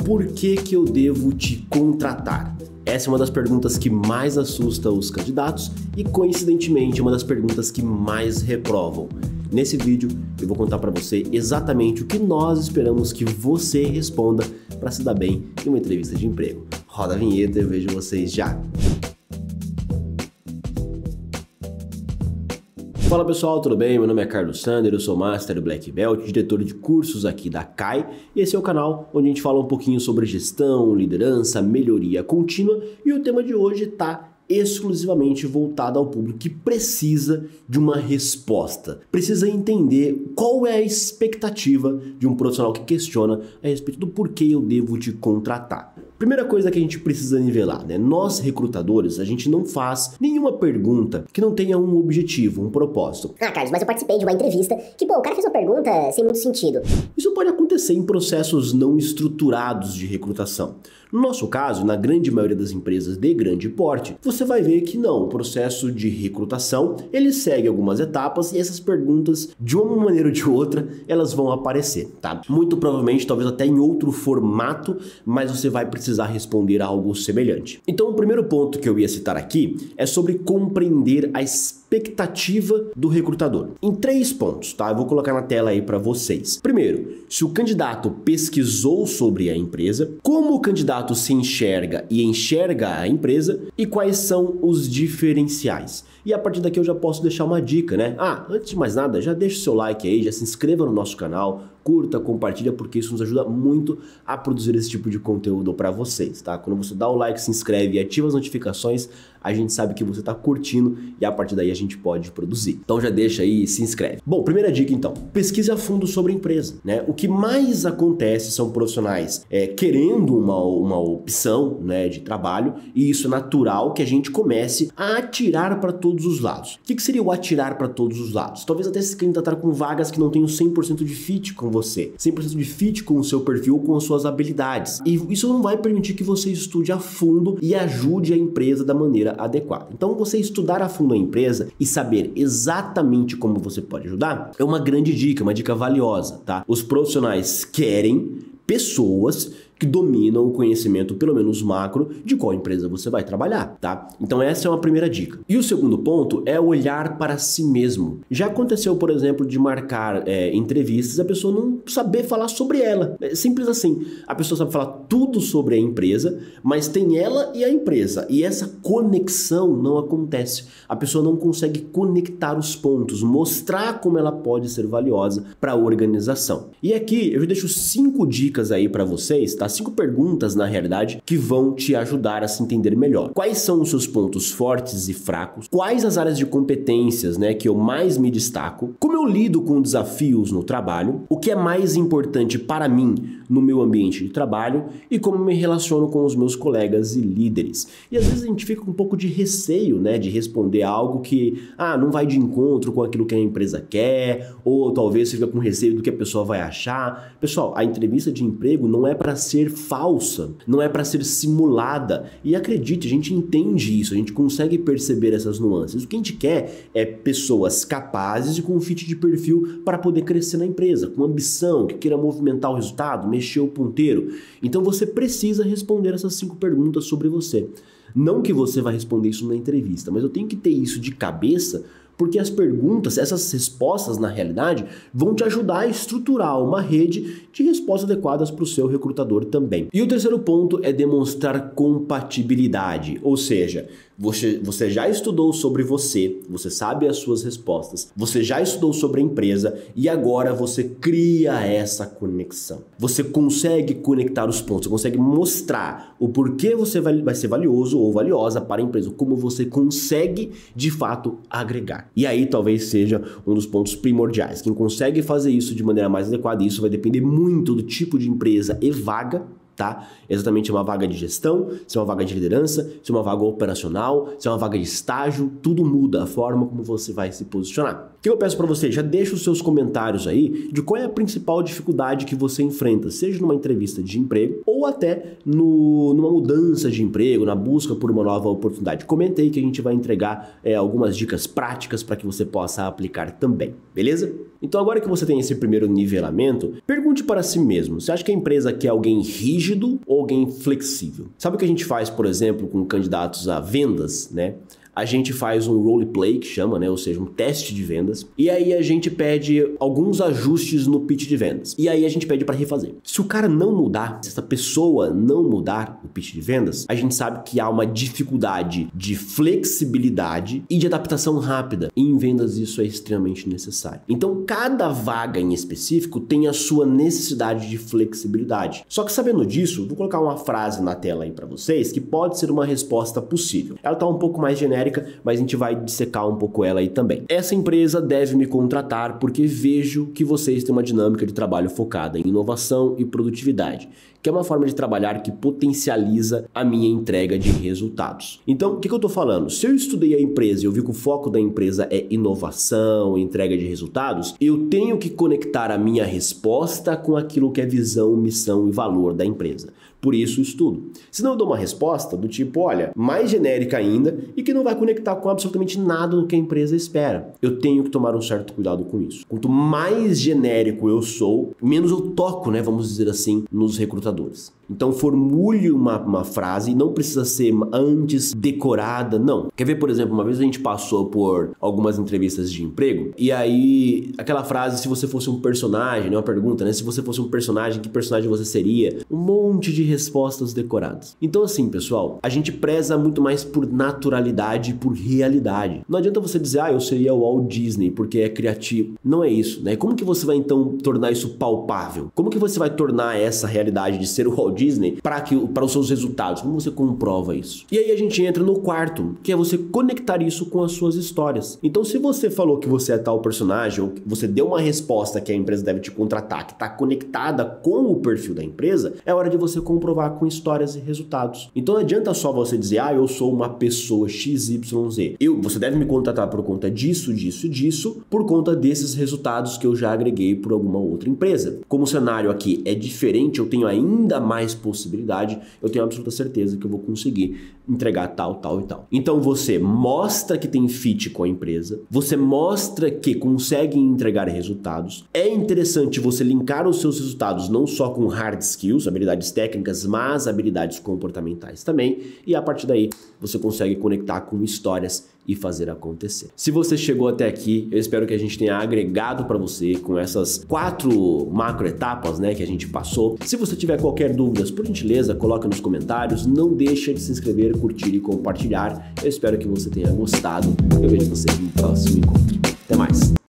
Por que eu devo te contratar? Essa é uma das perguntas que mais assusta os candidatos e, coincidentemente, uma das perguntas que mais reprovam. Nesse vídeo, eu vou contar para você exatamente o que nós esperamos que você responda para se dar bem em uma entrevista de emprego. Roda a vinheta e eu vejo vocês já! Fala pessoal, tudo bem? Meu nome é Carlos Sander, eu sou Master Black Belt, diretor de cursos aqui da CAI, e esse é o canal onde a gente fala um pouquinho sobre gestão, liderança, melhoria contínua, e o tema de hoje está exclusivamente voltado ao público que precisa de uma resposta, precisa entender qual é a expectativa de um profissional que questiona a respeito do porquê eu devo te contratar. Primeira coisa que a gente precisa nivelar, né? Nós, recrutadores, a gente não faz nenhuma pergunta que não tenha um objetivo, um propósito. Ah, Carlos, mas eu participei de uma entrevista que, o cara fez uma pergunta sem muito sentido. Isso pode acontecer em processos não estruturados de recrutação. No nosso caso, na grande maioria das empresas de grande porte, você vai ver que não, o processo de recrutação, ele segue algumas etapas e essas perguntas, de uma maneira ou de outra, elas vão aparecer, tá? Muito provavelmente, talvez até em outro formato, mas você vai precisar responder a algo semelhante. Então, o primeiro ponto que eu ia citar aqui é sobre compreender a expectativa do recrutador. Em 3 pontos, tá? Eu vou colocar na tela aí para vocês. Primeiro, se o candidato pesquisou sobre a empresa, como o candidato se enxerga e enxerga a empresa e quais são os diferenciais. E a partir daqui eu já posso deixar uma dica, né? Antes de mais nada, já deixa o seu like aí, já se inscreva no nosso canal, curta, compartilha, porque isso nos ajuda muito a produzir esse tipo de conteúdo para vocês, tá? Quando você dá o like, se inscreve e ativa as notificações, a gente sabe que você tá curtindo e a partir daí a gente pode produzir. Então já deixa aí e se inscreve. Bom, primeira dica então, pesquise a fundo sobre a empresa, né? O que mais acontece são profissionais querendo uma opção, né, de trabalho, e isso é natural que a gente comece a atirar para todos os lados. O que seria o atirar para todos os lados? Talvez até se candidatar com vagas que não tenham 100% de fit com você, 100% de fit com o seu perfil, com as suas habilidades. E isso não vai permitir que você estude a fundo e ajude a empresa da maneira adequada. Então, você estudar a fundo a empresa e saber exatamente como você pode ajudar é uma grande dica, uma dica valiosa, tá? Os profissionais querem pessoas que dominam o conhecimento, pelo menos macro, de qual empresa você vai trabalhar, tá? Então essa é uma primeira dica. E o segundo ponto é olhar para si mesmo. Já aconteceu, por exemplo, de marcar entrevistas e a pessoa não saber falar sobre ela. É simples assim. A pessoa sabe falar tudo sobre a empresa, mas tem ela e a empresa. E essa conexão não acontece. A pessoa não consegue conectar os pontos, mostrar como ela pode ser valiosa para a organização. E aqui eu deixo 5 dicas aí para vocês, tá? 5 perguntas, na realidade, que vão te ajudar a se entender melhor. Quais são os seus pontos fortes e fracos? Quais as áreas de competências, né, que eu mais me destaco? Como eu lido com desafios no trabalho? O que é mais importante para mim no meu ambiente de trabalho? E como me relaciono com os meus colegas e líderes? E às vezes a gente fica com um pouco de receio, né, de responder algo que, não vai de encontro com aquilo que a empresa quer, ou talvez fica com receio do que a pessoa vai achar. Pessoal, a entrevista de emprego não é para ser falsa, não é para ser simulada. E acredite, a gente entende isso, a gente consegue perceber essas nuances. O que a gente quer é pessoas capazes e com um fit de perfil para poder crescer na empresa, com ambição, que queira movimentar o resultado, mexer o ponteiro. Então você precisa responder essas 5 perguntas sobre você. Não que você vai responder isso na entrevista, mas eu tenho que ter isso de cabeça, porque as perguntas, essas respostas na realidade, vão te ajudar a estruturar uma rede de respostas adequadas para o seu recrutador também. E o terceiro ponto é demonstrar compatibilidade, ou seja, você já estudou sobre você sabe as suas respostas, você já estudou sobre a empresa e agora você cria essa conexão. Você consegue conectar os pontos, você consegue mostrar o porquê você vai ser valioso ou valiosa para a empresa, como você consegue de fato agregar. E aí talvez seja um dos pontos primordiais. Quem consegue fazer isso de maneira mais adequada, e isso vai depender muito do tipo de empresa e vaga, tá? Exatamente uma vaga de gestão, se é uma vaga de liderança, se é uma vaga operacional, se é uma vaga de estágio, tudo muda a forma como você vai se posicionar. que eu peço para você? Já deixa os seus comentários aí de qual é a principal dificuldade que você enfrenta, seja numa entrevista de emprego ou até numa mudança de emprego, na busca por uma nova oportunidade. Comenta aí que a gente vai entregar algumas dicas práticas para que você possa aplicar também, beleza? Então agora que você tem esse primeiro nivelamento, pergunte para si mesmo, você acha que a empresa quer alguém rígido ou alguém flexível? Sabe o que a gente faz, por exemplo, com candidatos a vendas, né? A gente faz um roleplay, que chama, né? Ou seja, um teste de vendas. E aí a gente pede alguns ajustes no pitch de vendas. E aí a gente pede para refazer. Se o cara não mudar, se essa pessoa não mudar o pitch de vendas, a gente sabe que há uma dificuldade de flexibilidade e de adaptação rápida. E em vendas isso é extremamente necessário. Então cada vaga em específico tem a sua necessidade de flexibilidade. Só que sabendo disso, vou colocar uma frase na tela aí para vocês que pode ser uma resposta possível. Ela tá um pouco mais genérica, mas a gente vai dissecar um pouco ela aí também. Essa empresa deve me contratar porque vejo que vocês têm uma dinâmica de trabalho focada em inovação e produtividade, que é uma forma de trabalhar que potencializa a minha entrega de resultados. Então, o que eu tô falando? Se eu estudei a empresa e eu vi que o foco da empresa é inovação, entrega de resultados, eu tenho que conectar a minha resposta com aquilo que é visão, missão e valor da empresa. Por isso, estudo. Senão eu dou uma resposta do tipo, olha, mais genérica ainda e que não vai conectar com absolutamente nada do que a empresa espera. Eu tenho que tomar um certo cuidado com isso. Quanto mais genérico eu sou, menos eu toco, né, vamos dizer assim, nos recrutadores. Então formule uma frase, não precisa ser antes decorada, não. Quer ver, por exemplo, uma vez a gente passou por algumas entrevistas de emprego e aí aquela frase, se você fosse um personagem, né, uma pergunta, né, se você fosse um personagem, que personagem você seria? Um monte de respostas decoradas. Então assim, pessoal, a gente preza muito mais por naturalidade e por realidade. Não adianta você dizer, eu seria o Walt Disney porque é criativo. Não é isso, né? Como que você vai então tornar isso palpável? Como que você vai tornar essa realidade de ser o Walt Disney para os seus resultados? Como você comprova isso? E aí a gente entra no quarto, que é você conectar isso com as suas histórias. Então se você falou que você é tal personagem, ou que você deu uma resposta que a empresa deve te contratar, que está conectada com o perfil da empresa, é hora de você comprovar com histórias e resultados. Então não adianta só você dizer, eu sou uma pessoa XYZ. Você deve me contratar por conta disso, disso e disso, por conta desses resultados que eu já agreguei por alguma outra empresa. Como o cenário aqui é diferente, eu tenho ainda mais possibilidade, eu tenho absoluta certeza que eu vou conseguir entregar tal, tal e tal. Então você mostra que tem fit com a empresa, você mostra que consegue entregar resultados. É interessante você linkar os seus resultados não só com hard skills, habilidades técnicas, mas habilidades comportamentais também, e a partir daí você consegue conectar com histórias e fazer acontecer. Se você chegou até aqui, eu espero que a gente tenha agregado para você com essas 4 macro etapas, né, que a gente passou. Se você tiver qualquer dúvida, por gentileza, coloca nos comentários. Não deixa de se inscrever, curtir e compartilhar. Eu espero que você tenha gostado. Eu vejo você no próximo encontro. Até mais!